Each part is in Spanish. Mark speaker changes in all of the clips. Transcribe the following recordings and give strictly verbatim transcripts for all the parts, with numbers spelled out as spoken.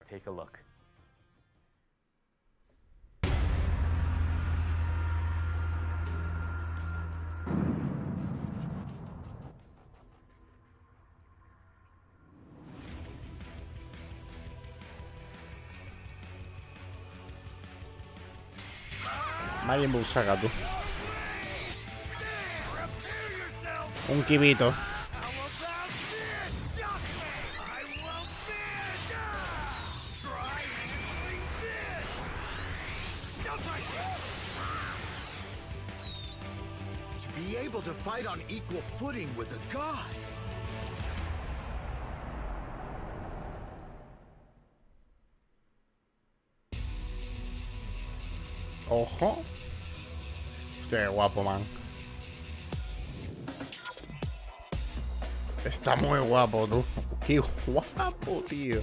Speaker 1: Take a look.
Speaker 2: Majin Buu saca tú. Un kibito.
Speaker 3: To be able to fight on equal footing with a god.
Speaker 2: Ojo. Hostia, qué guapo, man. Está muy guapo, tú. Qué guapo, tío.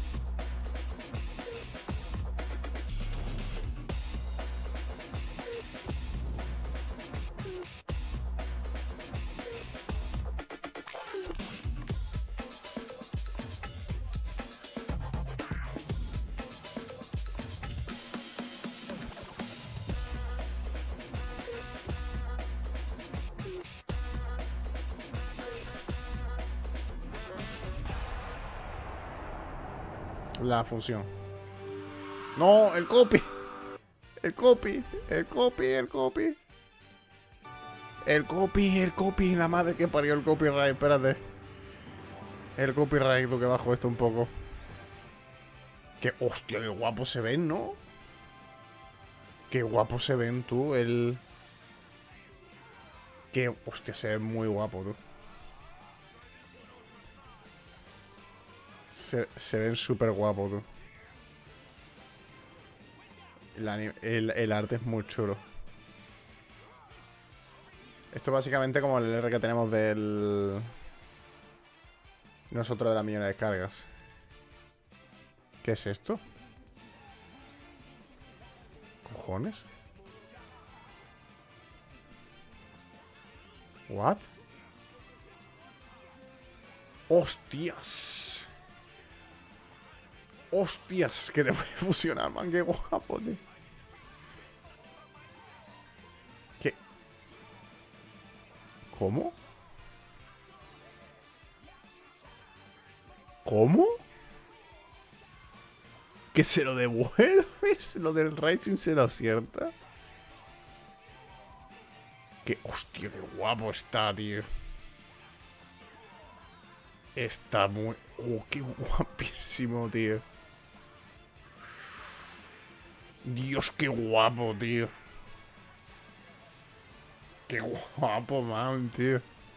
Speaker 2: La fusión. No, el copy. El copy. El copy, el copy. El copy, el copy. La madre que parió el copyright. Espérate. El copyright, tú que bajo esto un poco. Que hostia, qué guapo se ven, ¿no? Qué guapo se ven, tú. El... Que hostia, se ve muy guapo, tú. Se, se ven súper guapos, tú. El, el, el arte es muy chulo. Esto es básicamente como el R que tenemos del... Nosotros de la millón de descargas. ¿Qué es esto? ¿Cojones? ¿What? ¡Hostias! ¡Hostias! Que te puede fusionar, man. ¡Qué guapo, tío! ¿Qué? ¿Cómo? ¿Cómo? ¿Que se lo devuelves? ¿Lo del Rising se lo acierta? ¡Qué hostia! ¡Qué guapo está, tío! Está muy... ¡Oh, qué guapísimo, tío! Dios, qué guapo, tío. Qué guapo, man, tío.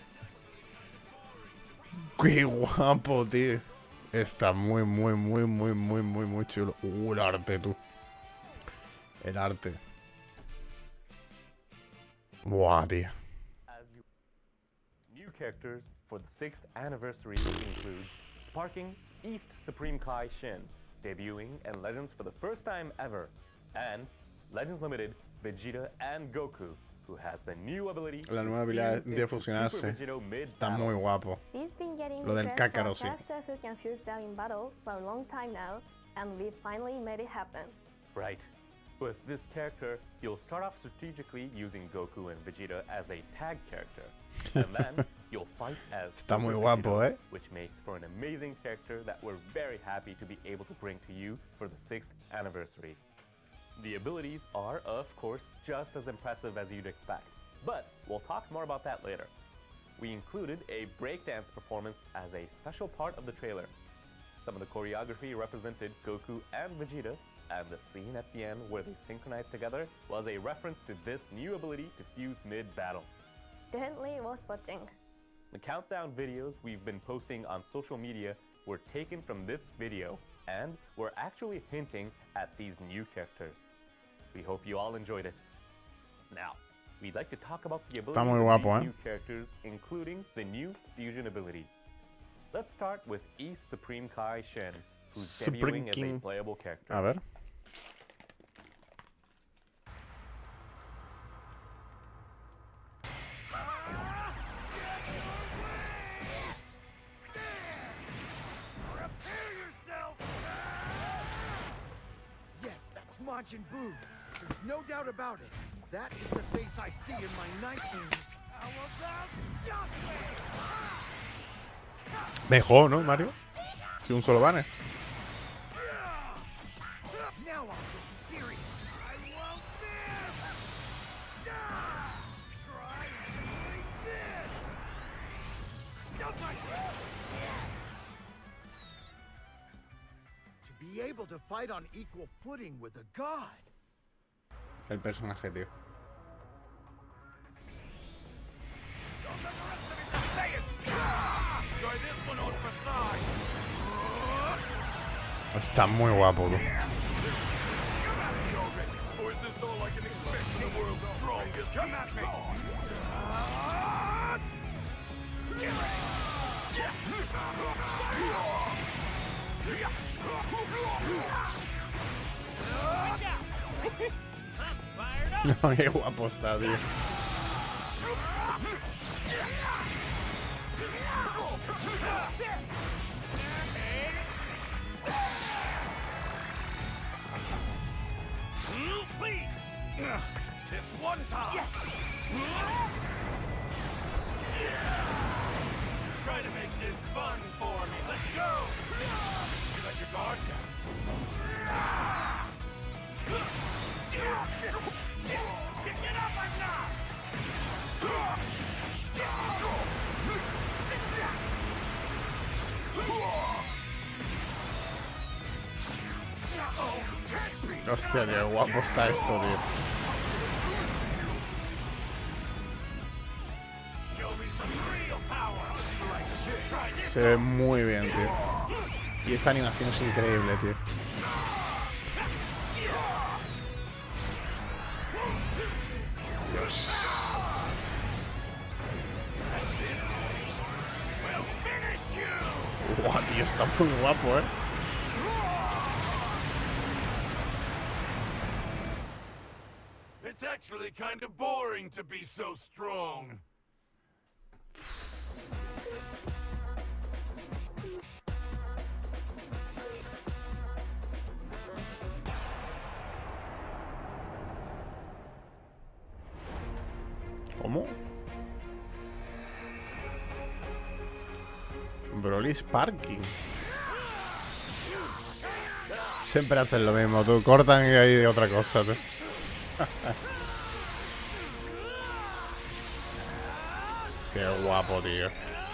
Speaker 2: Qué guapo, tío. Está muy, muy, muy, muy, muy, muy, muy chulo. Uh, el arte, tú. El arte. Buah, tío.
Speaker 1: New characters for the sixth anniversary includes Sparking East Supreme Kai Shin, debuting in Legends for the first time ever, and Legends Limited Vegeta and Goku, who has the new ability
Speaker 2: La nueva habilidad de fusionarse. Está muy guapo. Lo del Kakarot, sí.
Speaker 4: Who can fuse them in battle for a long time now, and we finally made it happen.
Speaker 1: Right. With this character, you'll start off strategically using Goku and Vegeta as a tag character. And then you'll fight as
Speaker 2: Está muy
Speaker 1: Super
Speaker 2: guapo,
Speaker 1: Vegeta,
Speaker 2: eh.
Speaker 1: which makes for an amazing character that we're very happy to be able to bring to you for the sixth anniversary. The abilities are, of course, just as impressive as you'd expect, but we'll talk more about that later. We included a breakdance performance as a special part of the trailer. Some of the choreography represented Goku and Vegeta, and the scene at the end where they synchronized together was a reference to this new ability to fuse mid-battle.
Speaker 4: Definitely worth watching.
Speaker 1: The countdown videos we've been posting on social media were taken from this video, and we're actually hinting at these new characters. We hope you all enjoyed it. Now, we'd like to talk about the abilities
Speaker 2: muy
Speaker 1: of
Speaker 2: guapo,
Speaker 1: these
Speaker 2: eh.
Speaker 1: new characters, including the new fusion ability. Let's start with East Supreme Kai Shen, who's
Speaker 2: Supreme
Speaker 1: debuting as
Speaker 2: King.
Speaker 1: a playable character.
Speaker 2: A ver.
Speaker 3: Majin Buu. There's no doubt about it. That is the face I see in my nightmares. How about
Speaker 2: Mejor, ¿no, Mario? Si un solo banner.
Speaker 3: now I'll get serious. I won't miss. Try doing this. Stuck my To be able to fight on equal footing with a god.
Speaker 2: El personaje, tío. Está muy guapo, tú. No, qué guapo está, tío.
Speaker 3: This one time. Yes. Try to make this fun for me. Let's go. You let your guard down. Pick it up or not.
Speaker 2: Hostia, qué guapo está esto, tío. Se ve muy bien, tío. Y esta animación es increíble, tío. Dios. Guau, tío, está muy guapo, eh.
Speaker 3: It's actually kind of boring to be so strong.
Speaker 2: ¿Cómo? Broly's Parking. Siempre hacen lo mismo, tú. Cortan y hay de otra cosa, tú. Qué guapo, tío.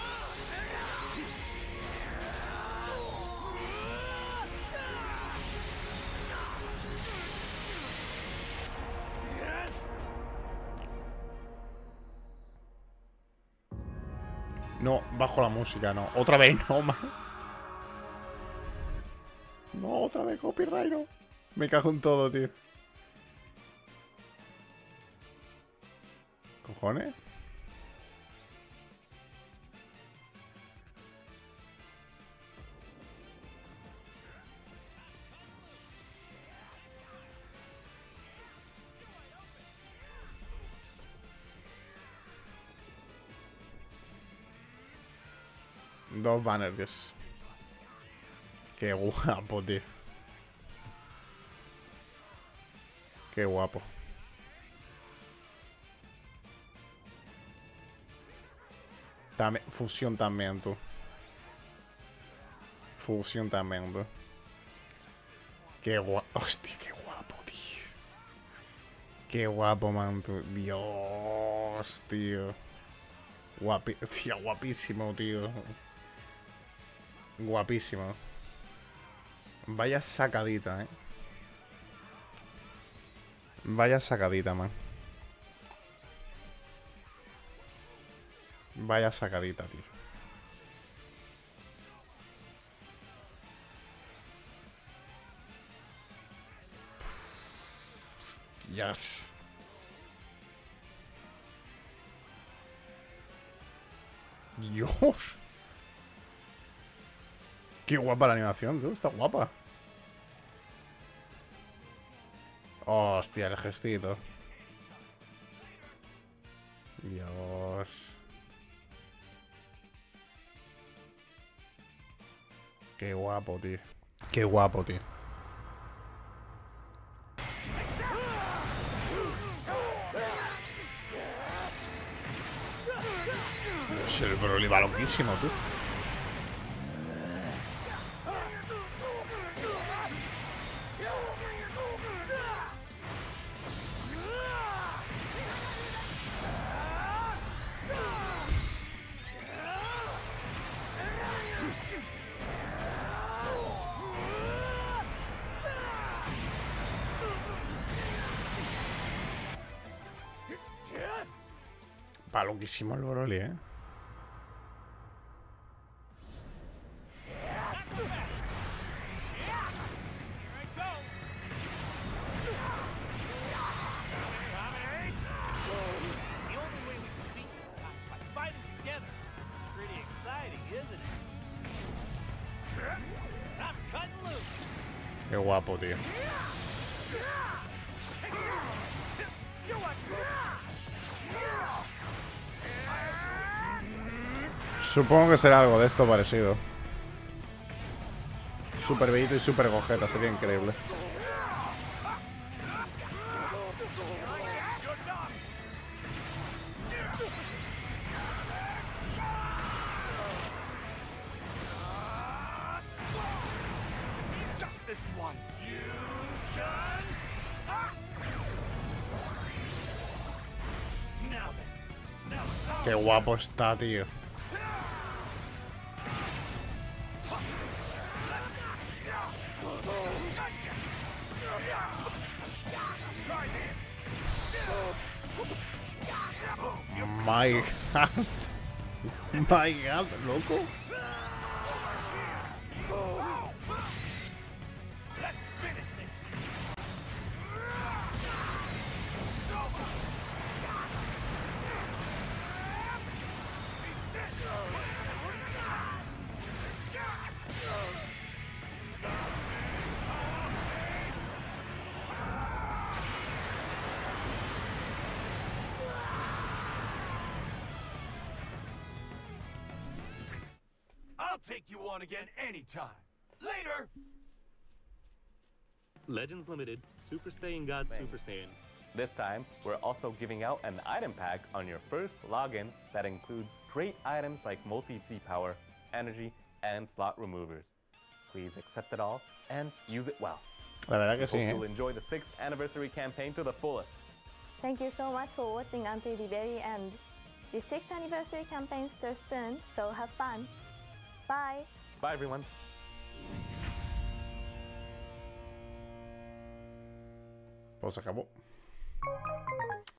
Speaker 2: No, bajo la música, no. Otra vez no, man. No, otra vez copyright, no. Me cago en todo, tío. ¿Cojones? Dos banners. Qué guapo, tío. Qué guapo. También, fusión también, tú. Fusión también, tú. Qué guapo. Hostia, qué guapo, tío. Qué guapo, man, tú. Dios, tío. Guapi tío, guapísimo, tío. Guapísimo. Vaya sacadita, eh. Vaya sacadita, man. Vaya sacadita, tío. Yes. Dios. Qué guapa la animación, tío. Está guapa. Hostia, el gestito. Dios. Qué guapo, tío. Qué guapo, tío. Sí, el Broly va loquísimo, tú. Va loquísimo el Broly, eh. Qué guapo, tío. Supongo que será algo de esto parecido. Super Bellito y Super Gogeta, sería increíble. Qué guapo está, tío. My God. My God, loco.
Speaker 3: I'll take you on again anytime. Later!
Speaker 5: Legends Limited, Super Saiyan God Super Saiyan.
Speaker 1: This time, we're also giving out an item pack on your first login that includes great items like multi-Z power, energy, and slot removers. Please accept it all and use it well.
Speaker 2: La verdad que sí,
Speaker 1: Hope
Speaker 2: eh.
Speaker 1: you'll enjoy the sixth anniversary campaign to the fullest.
Speaker 4: Thank you so much for watching until the very end. The sixth anniversary campaign starts soon, so have fun. Bye!
Speaker 1: Bye, everyone.
Speaker 2: Pues se acabó.